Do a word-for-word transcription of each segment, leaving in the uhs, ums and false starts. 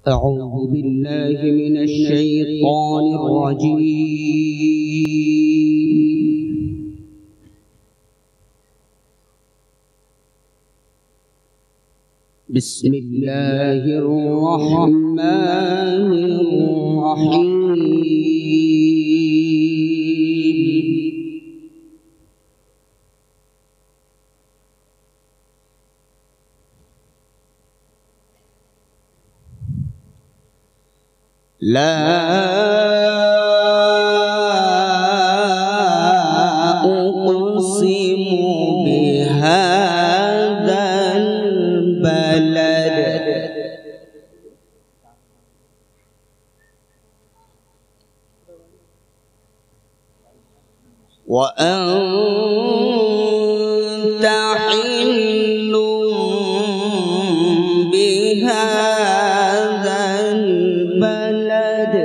أعوذ بالله من الشيطان الرجيم. بسم الله الرحمن الرحيم. لا أقسم بهذا البلد وأنت حل بهذا البلد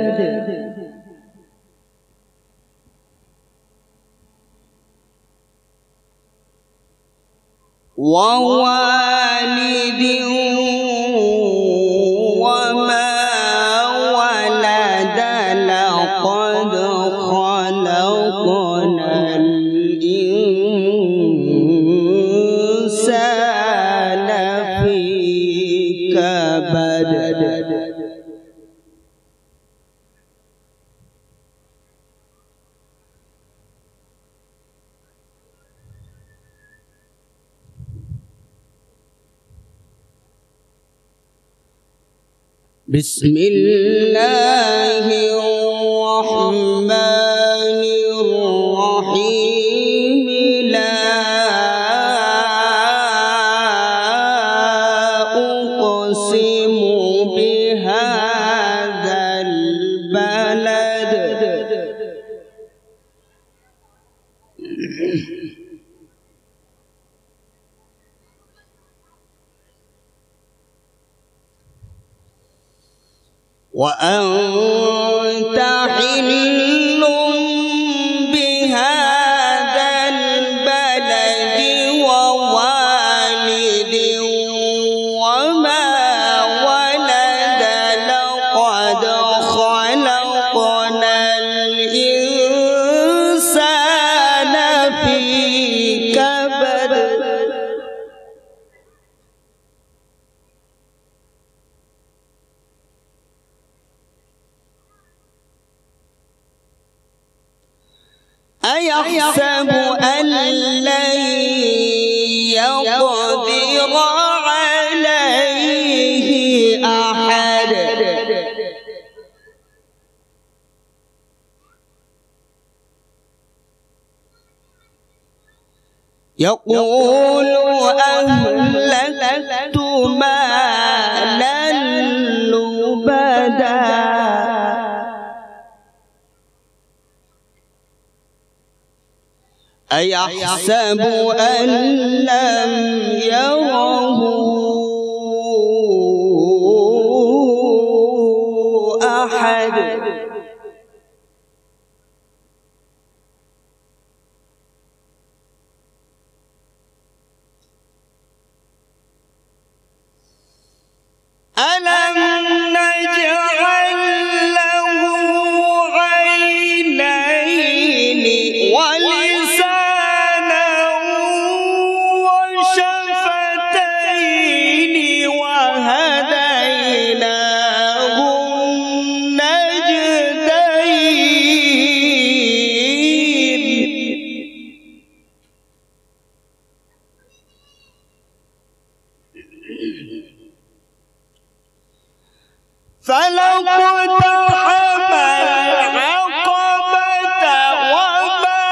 ووالد وما ولد لقد خلقنا الإنسان في كبد. بسم الله الرحمن الرحيم. لا أقسم بهذا البلد وأنت حل بهذا البلد ووالد وما ولد لقد خلقنا الإنسان في كبد. أيحسب أن لن يقدر عليه أحد يقول أهلكت مالا لبدا أيحسب أن لم يره أحد ألم نجعل له عينين ولسانا وشفتين وهديناه النجدين فلقتحم العقبة وما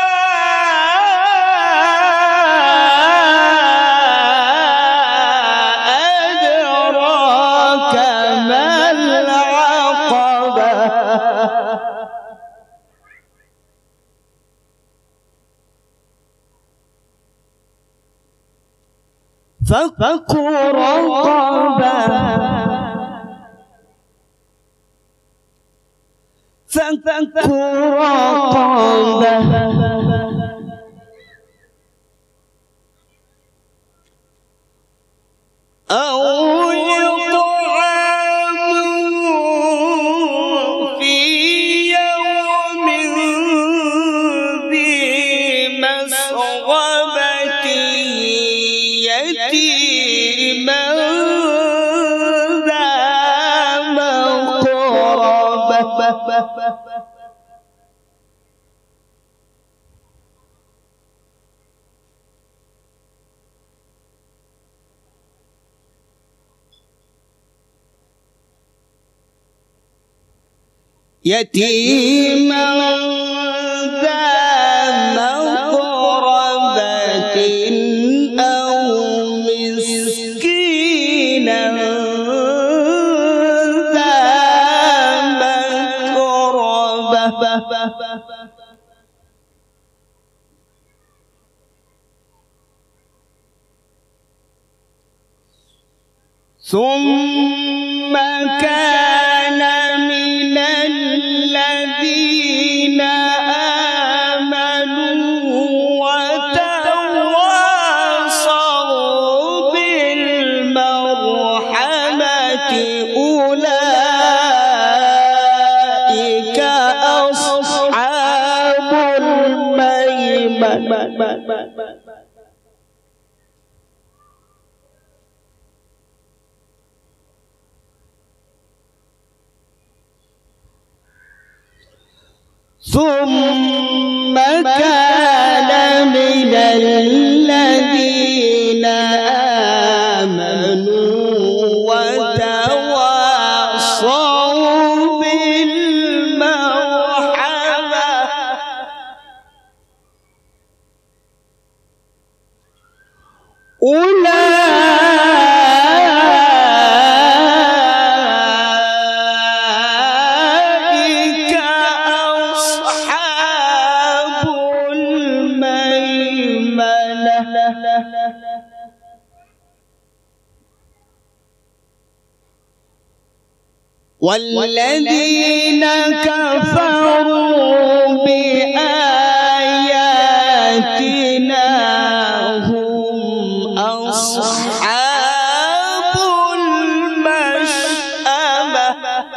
أدراك ما العقبة فك رقبة فك رقبة أو يطعم يتيما ذا مقربة أو مسكينا ذا مقربة ثم كان من الذين آمنوا وتواصوا بالمرحمة أولئك أصحاب الميمنة ثم كان من الذين آمنوا وتواصوا بالمرحمة أولئك أصحاب الميمنة والذين كفروا بآياتنا هم أصحاب المشأمة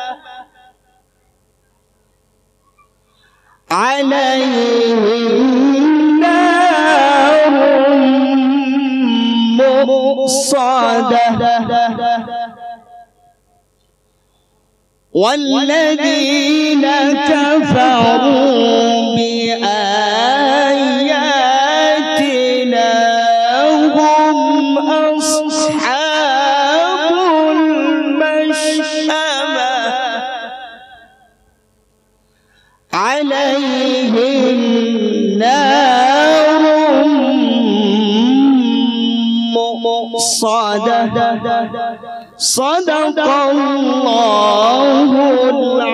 عليهم نار مؤصدة والذين كفروا بآياتنا هم أصحاب المشأمة عليهم نار مؤصدة صدق الله العظيم.